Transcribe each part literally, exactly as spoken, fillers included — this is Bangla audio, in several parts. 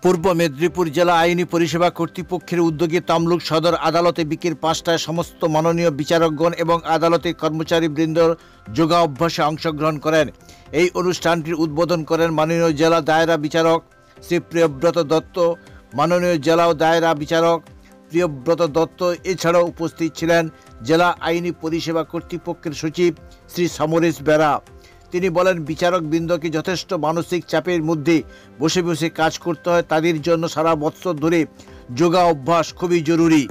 পূর্ব মেদিনীপুর জেলা আইনি পরিষেবা কর্তৃপক্ষের উদ্যোগে তমলুক সদর আদালতে বিকেল পাঁচটায় সমস্ত মাননীয় বিচারকগণ এবং আদালতের কর্মচারীবৃন্দ যোগা অভ্যাসে অংশগ্রহণ করেন। এই অনুষ্ঠানটির উদ্বোধন করেন মাননীয় জেলা দায়রা বিচারক শ্রী প্রিয়ব্রত দত্ত, মাননীয় জেলা ও দায়রা বিচারক প্রিয়ব্রত দত্ত। এছাড়াও উপস্থিত ছিলেন জেলা আইনি পরিষেবা কর্তৃপক্ষের সচিব শ্রী সমরেশ বেরা। তিনি বলেন, বিচারকবৃন্দকে যথেষ্ট মানসিক চাপের মধ্যে বসে বসে কাজ করতে হয়, তাদের জন্য সারা বছর ধরে যোগা অভ্যাস খুবই জরুরি।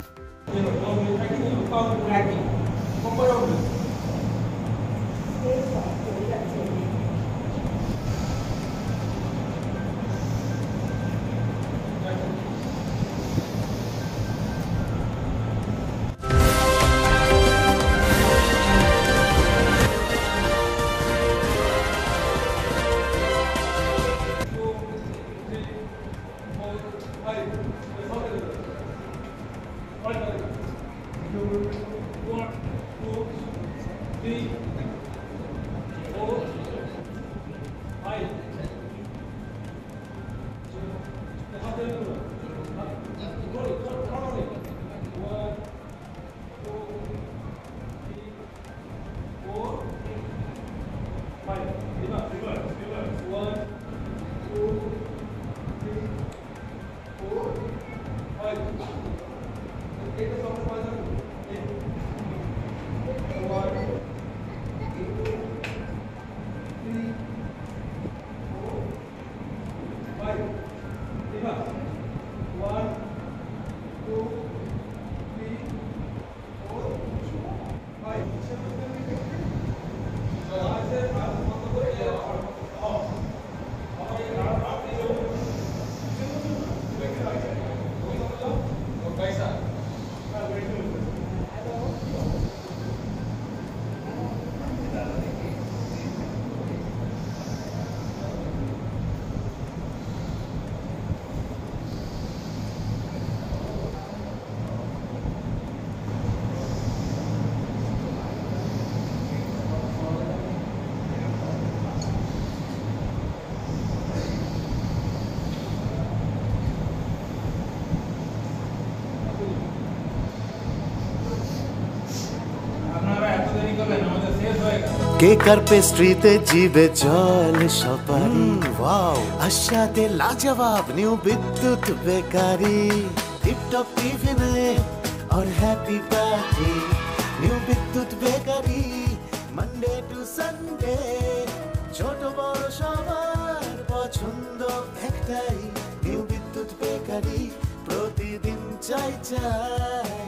কেকার পেস্ট্রিতে জিভে জল সপারি, ওয়াও আশাতে লাজবাব নিউ বিদ্যুৎ বেকারি, টিপটপ টিফিনে और happy party new Bidyut bakery, Monday to Sunday ছোট বড় সবার পছন্দ একটাই, নিউ বিদ্যুৎ বেকারি প্রতিদিন চাই চাই।